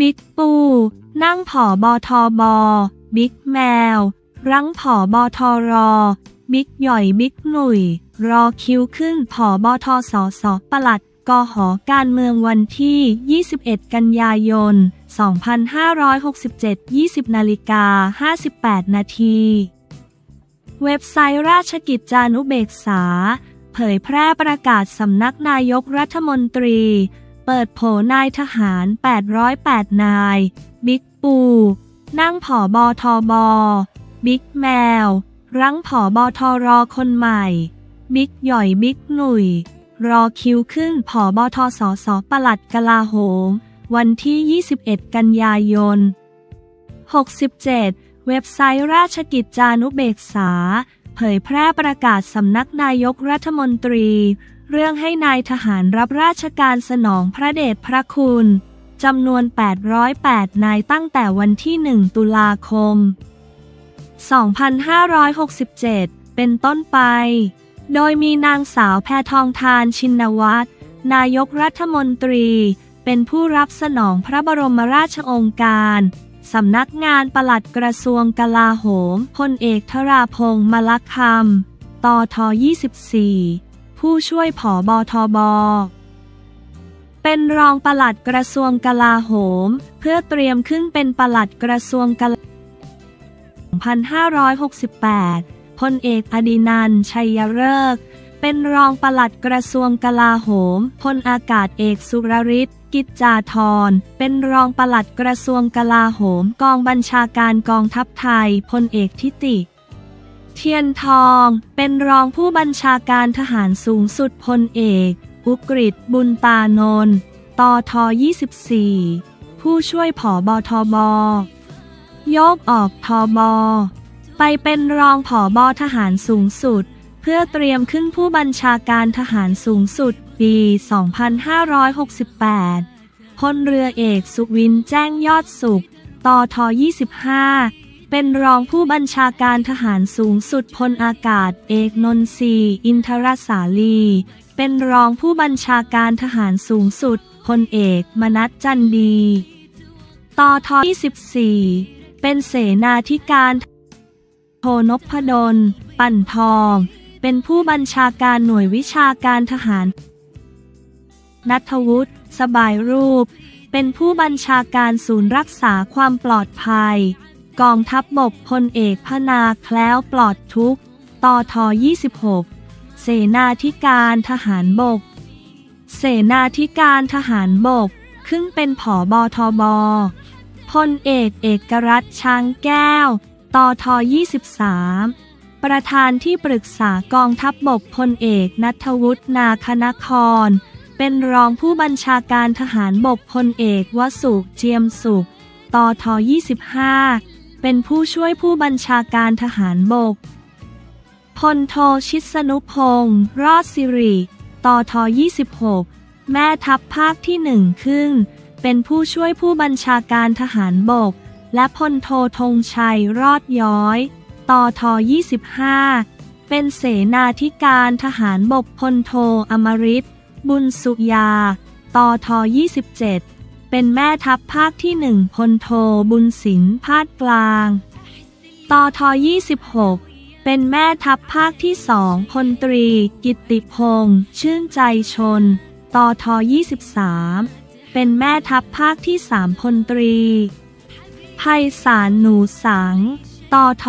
บิ๊กปูนั่งผบทบบิ๊กแมวรั้งผบทรบิ๊กหย่อยบิ๊กหนุ่ยรอคิวขึ้นผบทสสปลัดกหการเมืองวันที่ 21 กันยายน 2567 20:58 นาทีเว็บไซต์ราชกิจจานุเบกษาเผยแพร่ประกาศสำนักนายกรัฐมนตรีเปิดโผนายทหาร808นายบิ๊กปูนั่งผบทบบิ๊กแมวรั้งผบทรคนใหม่บิ๊กหย่อยบิ๊กหนุ่ยรอคิวขึ้นผบทสสปลัดกลาโหมวันที่ 21 กันยายน 67 เว็บไซต์ราชกิจจานุเบกษาเผยแพร่ประกาศสำนักนายกรัฐมนตรีเรื่องให้นายทหารรับราชการสนองพระเดชพระคุณจำนวน808นายตั้งแต่วันที่ 1 ตุลาคม 2567 เป็นต้นไปโดยมีนางสาวแพทองธารชินวัตรนายกรัฐมนตรีเป็นผู้รับสนองพระบรมราชโองการสำนักงานปลัดกระทรวงกลาโหมพลเอกธราพงษ์มลคำตท24ผู้ช่วยผบทบเป็นรองปลัดกระทรวงกลาโหมเพื่อเตรียมขึ้นเป็นปลัดกระทรวงกลาโหม 2568 พลเอกอดินันท์ ชัยฤกษ์เป็นรองปลัดกระทรวงกลาโหมพลอากาศเอกสุรฤทธิ์กิจจาธรเป็นรองปลัดกระทรวงกลาโหมกองบัญชาการกองทัพไทยพลเอกทิติเทียนทองเป็นรองผู้บัญชาการทหารสูงสุดพลเอกอุกฤษบุญตานนท์ตท24ผู้ช่วยผบทบโยกออกทบไปเป็นรองผบทหารสูงสุดเพื่อเตรียมขึ้นผู้บัญชาการทหารสูงสุดปี 2568 พลเรือเอกสุวินทร์แจ้งยอดสุขตท25เป็นรองผู้บัญชาการทหารสูงสุดพลอากาศเอกนนทรีอินทรสาลีเป็นรองผู้บัญชาการทหารสูงสุดพลเอกมนัสจันดีตท24เป็นเสนาธิการโทนพดลปั่นทองเป็นผู้บัญชาการหน่วยวิชาการทหารณัฐวุฒิสบายรูปเป็นผู้บัญชาการศูนย์รักษาความปลอดภัยกองทัพบกพลเอกพนาแคล้วปลอดทุกข์ตท26เสนาธิการทหารบกเสนาธิการทหารบกขึ้นเป็นผบทบพลเอกเอกรัตน์ช้างแก้วตท23ประธานที่ปรึกษากองทัพบกพลเอกณัฐวุฒินาคนครเป็นรองผู้บัญชาการทหารบกพลเอกวสุเจียมสุขตท25เป็นผู้ช่วยผู้บัญชาการทหารบกพลโทชิสนุพงษ์รอดสิริตท26แม่ทัพภาคที่1ขึ้นเป็นผู้ช่วยผู้บัญชาการทหารบกและพลโทธงชัยรอดย้อยตท25เป็นเสนาธิการทหารบกพลโทอมฤตบุญสุยาตท27เป็นแม่ทัพภาคที่1พลโทบุญสินภาคกลางตท26เป็นแม่ทัพภาคที่2พลตรีกิตติพงษ์ชื่นใจชนตท23เป็นแม่ทัพภาคที่3พลตรีไพศาลหนูสังตท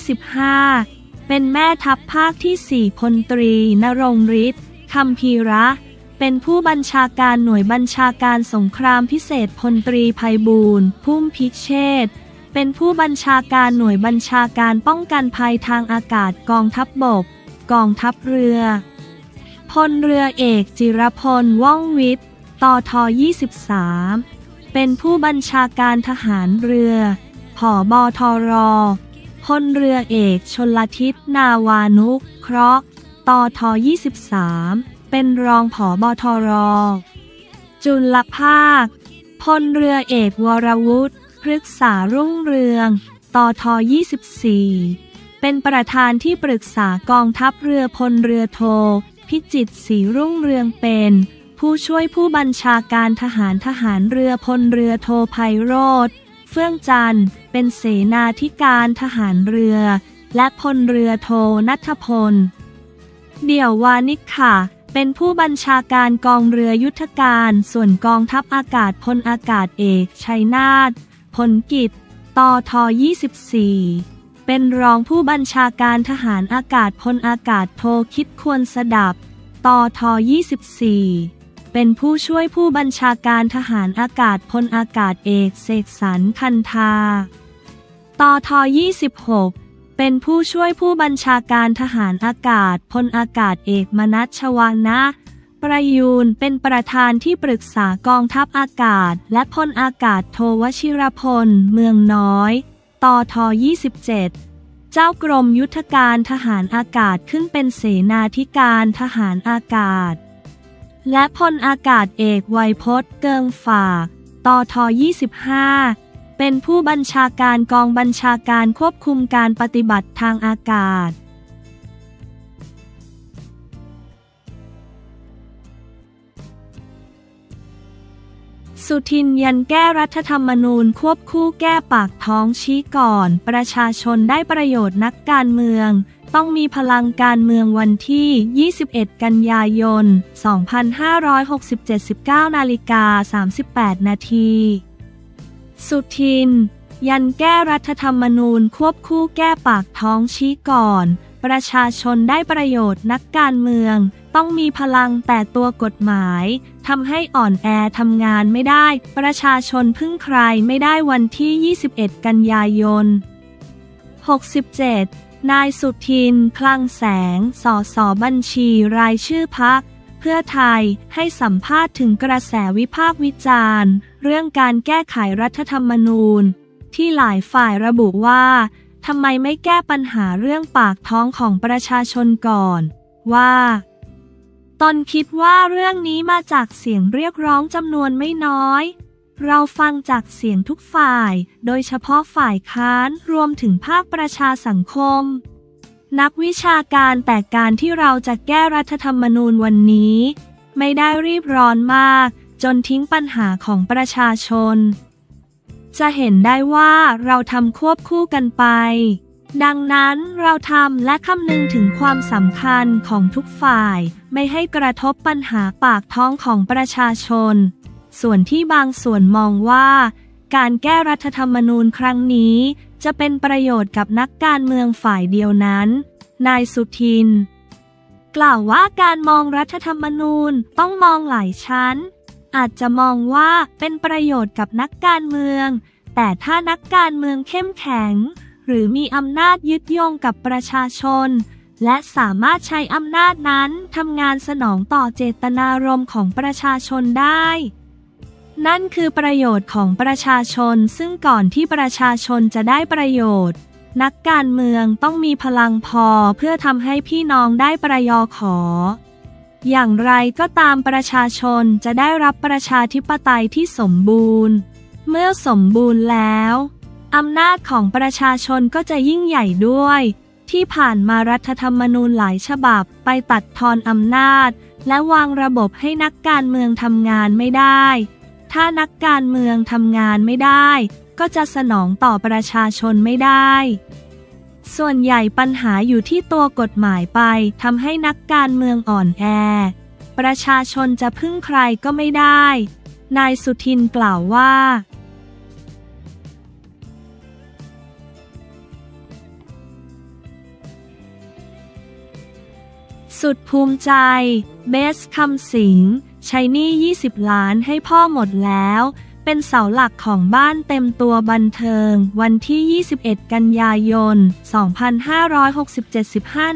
25เป็นแม่ทัพภาคที่4พลตรีณรงค์ฤทธิ์คัมภีระเป็นผู้บัญชาการหน่วยบัญชาการสงครามพิเศษพลตรีไพบูลย์พุ่มพิเชษฐ์เป็นผู้บัญชาการหน่วยบัญชาการป้องกันภัยทางอากาศกองทัพบกกองทัพเรือพลเรือเอกจิรพลว่องวิทย์ตท23เป็นผู้บัญชาการทหารเรือผบทรพลเรือเอกชลทิศนาวานุเคราะห์ตท23เป็นรองผบทรจุลภาคพลเรือเอกวรวุฒิพฤกษารุ่งเรืองตท24เป็นประธานที่ปรึกษากองทัพเรือพลเรือโทพิจิตรศรีรุ่งเรืองเป็นผู้ช่วยผู้บัญชาการทหารเรือพลเรือโทไพโรจน์เฟื่องจันทร์เป็นเสนาธิการทหารเรือและพลเรือโทณัฐพลเดี่ยววานิชค่ะเป็นผู้บัญชาการกองเรือยุทธการส่วนกองทัพอากาศพลอากาศเอกชัยนาทผลกิจตท24เป็นรองผู้บัญชาการทหารอากาศพลอากาศโทคิดควรสดับตท24เป็นผู้ช่วยผู้บัญชาการทหารอากาศพลอากาศเอกเสกสรรคันธาตท26เป็นผู้ช่วยผู้บัญชาการทหารอากาศพลอากาศเอกมนัส ชวานะประยูรเป็นประธานที่ปรึกษากองทัพอากาศและพลอากาศโทวชิรพลเมืองน้อยตท27เจ้ากรมยุทธการทหารอากาศขึ้นเป็นเสนาธิการทหารอากาศและพลอากาศเอกไวยพจน์เกิงฝากตท25เป็นผู้บัญชาการกองบัญชาการควบคุมการปฏิบัติทางอากาศสุทินยันแก้รัฐธรรมนูญควบคู่แก้ปากท้องชี้ก่อนประชาชนได้ประโยชน์นักการเมืองต้องมีพลังการเมืองวันที่21กันยายน2567 19:38 นาทีสุทินยันแก้รัฐธรรมนูญควบคู่แก้ปากท้องชี้ก่อนประชาชนได้ประโยชน์นักการเมืองต้องมีพลังแต่ตัวกฎหมายทำให้อ่อนแอทำงานไม่ได้ประชาชนพึ่งใครไม่ได้วันที่21กันยายน67นายสุทินคลังแสงสสบัญชีรายชื่อพรรคเพื่อไทยให้สัมภาษณ์ถึงกระแสวิพากษ์วิจารณ์เรื่องการแก้ไขรัฐธรรมนูญที่หลายฝ่ายระบุว่าทำไมไม่แก้ปัญหาเรื่องปากท้องของประชาชนก่อนว่าตนคิดว่าเรื่องนี้มาจากเสียงเรียกร้องจำนวนไม่น้อยเราฟังจากเสียงทุกฝ่ายโดยเฉพาะฝ่ายค้านรวมถึงภาคประชาสังคมนักวิชาการแต่การที่เราจะแก้รัฐธรรมนูญวันนี้ไม่ได้รีบร้อนมากจนทิ้งปัญหาของประชาชนจะเห็นได้ว่าเราทำควบคู่กันไปดังนั้นเราทำและคำนึงถึงความสำคัญของทุกฝ่ายไม่ให้กระทบปัญหาปากท้องของประชาชนส่วนที่บางส่วนมองว่าการแก้รัฐธรรมนูญครั้งนี้จะเป็นประโยชน์กับนักการเมืองฝ่ายเดียวนั้นนายสุทินกล่าวว่าการมองรัฐธรรมนูญต้องมองหลายชั้นอาจจะมองว่าเป็นประโยชน์กับนักการเมืองแต่ถ้านักการเมืองเข้มแข็งหรือมีอำนาจยึดโยงกับประชาชนและสามารถใช้อำนาจนั้นทำงานสนองต่อเจตนารมณ์ของประชาชนได้นั่นคือประโยชน์ของประชาชนซึ่งก่อนที่ประชาชนจะได้ประโยชน์นักการเมืองต้องมีพลังพอเพื่อทำให้พี่น้องได้ประโยชน์อย่างไรก็ตามประชาชนจะได้รับประชาธิปไตยที่สมบูรณ์เมื่อสมบูรณ์แล้วอำนาจของประชาชนก็จะยิ่งใหญ่ด้วยที่ผ่านมารัฐธรรมนูญหลายฉบับไปตัดทอนอำนาจและวางระบบให้นักการเมืองทำงานไม่ได้ถ้านักการเมืองทำงานไม่ได้ก็จะสนองต่อประชาชนไม่ได้ส่วนใหญ่ปัญหาอยู่ที่ตัวกฎหมายไปทำให้นักการเมืองอ่อนแอประชาชนจะพึ่งใครก็ไม่ได้นายสุทินกล่าวว่าสุดภูมิใจเบสคำสิงใช้หนี้20 ล้านให้พ่อหมดแล้วเป็นเสาหลักของบ้านเต็มตัวบันเทิงวันที่21กันยายน2567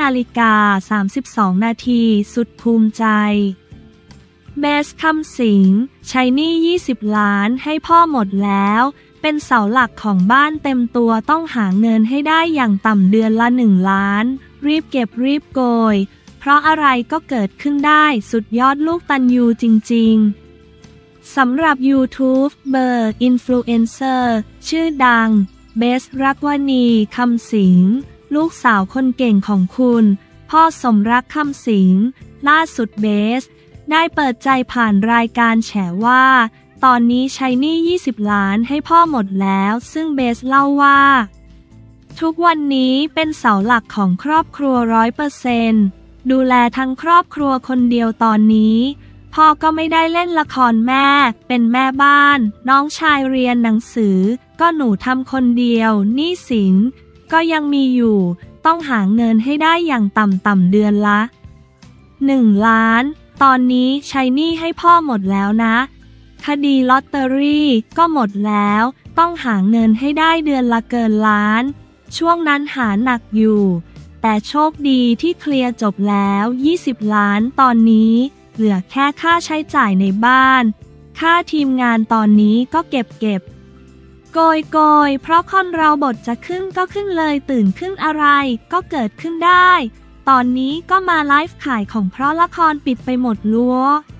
15:32 นาทีสุดภูมิใจเบสคำสิงใช้หนี้20 ล้านให้พ่อหมดแล้วเป็นเสาหลักของบ้านเต็มตัวต้องหาเงินให้ได้อย่างต่ำเดือนละ1 ล้านรีบเก็บรีบโกยเพราะอะไรก็เกิดขึ้นได้สุดยอดลูกตันยูจริงๆสำหรับ YouTube เบอร์อินฟลูเอนเซอร์ชื่อดังเบสรักวณีคำสิงลูกสาวคนเก่งของคุณพ่อสมรักคำสิงล่าสุดเบสได้เปิดใจผ่านรายการแฉว่าตอนนี้ใช้หนี้20 ล้านให้พ่อหมดแล้วซึ่งเบสเล่าว่าทุกวันนี้เป็นเสาหลักของครอบครัว100%ดูแลทั้งครอบครัวคนเดียวตอนนี้พ่อก็ไม่ได้เล่นละครแม่เป็นแม่บ้านน้องชายเรียนหนังสือก็หนูทำคนเดียวหนี้สินก็ยังมีอยู่ต้องหาเงินให้ได้อย่างต่ำๆเดือนละ1 ล้านตอนนี้ใช้หนี้ให้พ่อหมดแล้วนะคดีลอตเตอรี่ก็หมดแล้วต้องหาเงินให้ได้เดือนละเกินล้านช่วงนั้นหาหนักอยู่แต่โชคดีที่เคลียร์จบแล้ว20 ล้านตอนนี้เหลือแค่ค่าใช้จ่ายในบ้านค่าทีมงานตอนนี้ก็เก็บโกยเพราะคนเราบทจะขึ้นก็ขึ้นเลยตื่นขึ้นอะไรก็เกิดขึ้นได้ตอนนี้ก็มาไลฟ์ขายของเพราะละครปิดไปหมดลัว